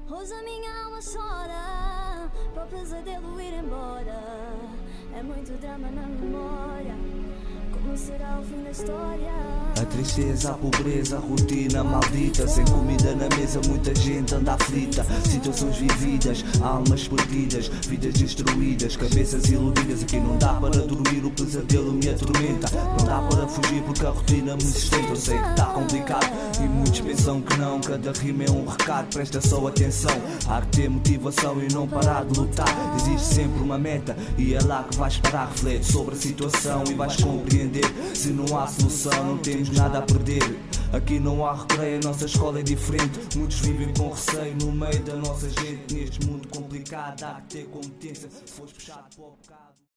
Hoje a minha alma chora para o pesadelo ir embora. É muito drama na memória. Como será o fim da história? A tristeza, a pobreza, a rotina maldita. Sem comida na mesa, muita gente anda aflita. Situações vividas, almas perdidas, vidas destruídas, cabeças iludidas. Aqui não dá para dormir, o pesadelo me atormenta. Não dá para fugir porque a rotina me sustenta. Eu sei que está complicado e muitos pensam que não. Cada rima é um recado, presta só atenção. Há que ter motivação e não parar de lutar. Existe sempre uma meta e é lá que vais parar. Reflete sobre a situação e vais compreender. Se não há solução, não temos nada a perder. Aqui não há recreio, a nossa escola é diferente. Muitos vivem com receio no meio da nossa gente. Neste mundo complicado há que ter competência. Se fores puxado para o bocado.